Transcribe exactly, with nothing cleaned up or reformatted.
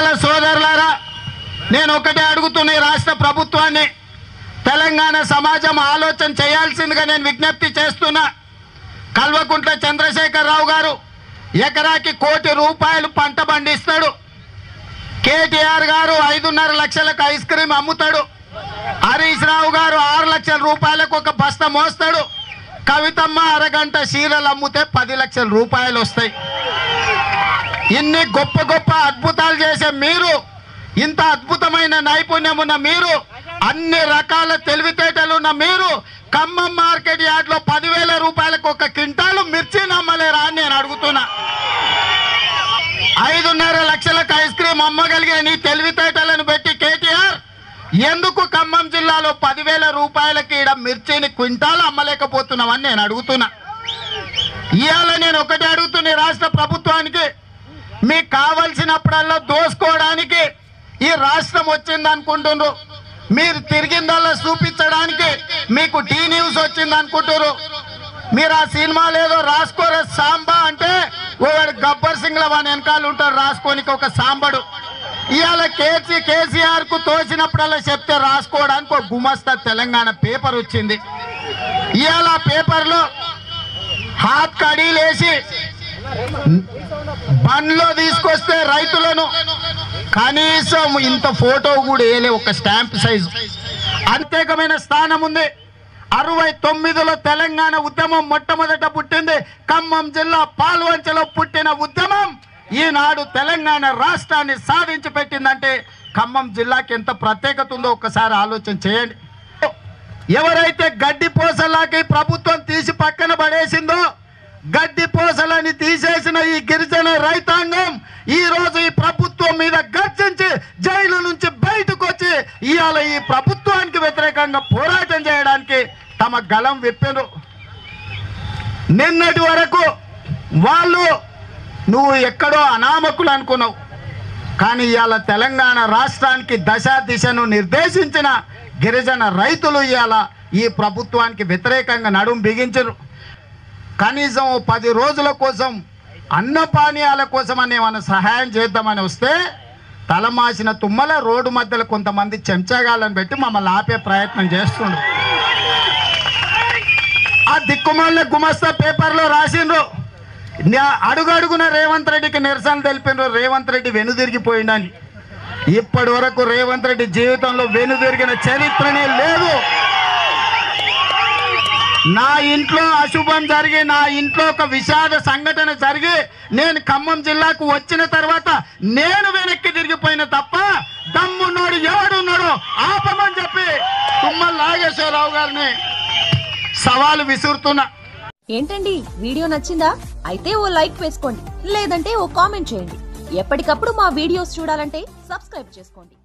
ఇవాళ సోదరులారా నేను ఒకటే అడుగుతున్నా రాష్ట్ర ప్రభుత్వాన్ని, తెలంగాణ సమాజం ఆలోచన చేయాల్సిందిగా నేను విజ్ఞప్తి చేస్తున్నా. కల్వకుంట్ల చంద్రశేఖరరావు గారు ఎకరాకి కోటి రూపాయలు పంట పండిస్తాడు. కేటీఆర్ గారు ఐదున్నర లక్షలకు ఐస్ క్రీమ్ అమ్ముతాడు. హరీష్ రావు గారు ఆరు లక్షల రూపాయలకు ఒక బస్తా మోస్తాడు. కవితమ్మ అరగంట చీరలు అమ్ముతే పది లక్షల రూపాయలు వస్తాయి. ఇన్ని గొప్ప గొప్ప అద్భుతాలు చేసే మీరు, ఇంత అద్భుతమైన నైపుణ్యం ఉన్న మీరు, అన్ని రకాల తెలివితేటలు ఉన్న మీరు ఖమ్మం మార్కెట్ యార్డ్ లో పదివేల రూపాయలకు ఒక క్వింటాలు మిర్చి నమ్మలేరా అని నేను అడుగుతున్నా. ఐదున్నర లక్షలకు ఐస్ క్రీమ్ అమ్మగలిగే నీ తెలివితేటలను పెట్టి కేటీఆర్ ఎందుకు ఖమ్మం జిల్లాలో పదివేల రూపాయలకి ఈడ మిర్చిని క్వింటాలు అమ్మలేకపోతున్నామని నేను అడుగుతున్నా. ఇవాళ నేను ఒకటి అడుగుతున్నా రాష్ట్ర ప్రభుత్వానికి, మీకు కావలసినప్పుడల్లా దోసుకోవడానికి ఈ రాష్ట్రం వచ్చింది అనుకుంటున్నారు. మీరు తిరిగిందల్లా చూపించడానికి మీకు టీ న్యూస్ వచ్చింది అనుకుంటారు. మీరు ఆ సినిమాలు ఏదో రాసుకోరే సాంబా అంటే వాడు గబ్బర్ సింగ్ ల వాని వెనకాల ఉంటారు రాసుకోనికి ఒక సాంబడు. ఇవాళ కేసీ కేసీఆర్ కు తోచినప్పుడల్లా చెప్తే రాసుకోవడానికి ఒక గుమస్తా తెలంగాణ పేపర్ వచ్చింది. ఇవాళ పేపర్లో హాత్ కడీలేసి బండ్లో తీసుకొస్తే రైతులను కనీసం ఇంత ఫోటో కూడా వేయలే, ఒక స్టాంప్ సైజు. ప్రత్యేకమైన స్థానం ఉంది. అరవై తొమ్మిదిలో తెలంగాణ ఉద్యమం మొట్టమొదట పుట్టింది. ఖమ్మం జిల్లా పాల్వంచలో పుట్టిన ఉద్యమం ఈనాడు తెలంగాణ రాష్ట్రాన్ని సాధించి పెట్టిందంటే ఖమ్మం జిల్లాకి ఎంత ప్రత్యేకత ఉందో ఒక్కసారి ఆలోచన చేయండి. ఎవరైతే గడ్డి పోసలాకి ప్రభుత్వం తీసి పక్కన పడేసిందో, గడ్డి పోసలని తీసేసిన ఈ గిరిజన రైతాంగం ఈ రోజు ఈ ప్రభుత్వం మీద గర్జించి జైలు నుంచి బయటకు వచ్చి ఇవాళ ఈ ప్రభుత్వానికి వ్యతిరేకంగా పోరాటం చేయడానికి తమ గలం విప్పారు. నిన్నటి వరకు వాళ్ళు నువ్వు ఎక్కడో అనామకులు అనుకున్నావు, కానీ ఇవాళ తెలంగాణ రాష్ట్రానికి దశ దిశను నిర్దేశించిన గిరిజన రైతులు ఇవాళ ఈ ప్రభుత్వానికి వ్యతిరేకంగా నడుం బిగించరు. కనీసం పది రోజుల కోసం అన్నపానీయాల కోసం అని ఏమైనా సహాయం చేద్దామని వస్తే తలమాసిన తుమ్మల రోడ్డు మధ్యలో కొంతమంది చెంచగాళ్ళని పెట్టి మమ్మల్ని ఆపే ప్రయత్నం చేస్తుండ్రు. ఆ దిక్కుమాల గుమస్తా పేపర్లో రాసిండ్రు, అడుగడుగున రేవంత్ రెడ్డికి నిరసన తెలిపినరు, రేవంత్ రెడ్డి వెనుదిరిగిపోయిండని. ఇప్పటి వరకు రేవంత్ రెడ్డి జీవితంలో వెనుదిరిగిన చరిత్రనే లేదు. నా ఇంట్లో అశుభం జరిగి, నా ఇంట్లో ఒక విషాద సంఘటన జరిగి నేను ఖమ్మం జిల్లాకు వచ్చిన తర్వాత నేను వెనక్కి తిరిగిపోయిన తప్ప దమ్మున్నాడు ఎవడున్నాడు ఆపమని చెప్పి తుమ్మల నాగేశ్వరరావు గారిని సవాలు విసురుతున్నా. ఏంటండి వీడియో నచ్చిందా? అయితే ఓ లైక్ వేసుకోండి, లేదంటే ఓ కామెంట్ చేయండి. ఎప్పటికప్పుడు మా వీడియోస్ చూడాలంటే సబ్స్క్రైబ్ చేసుకోండి.